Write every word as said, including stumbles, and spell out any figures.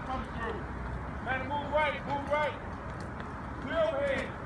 come through. Man, move right, move right. Clear overhead.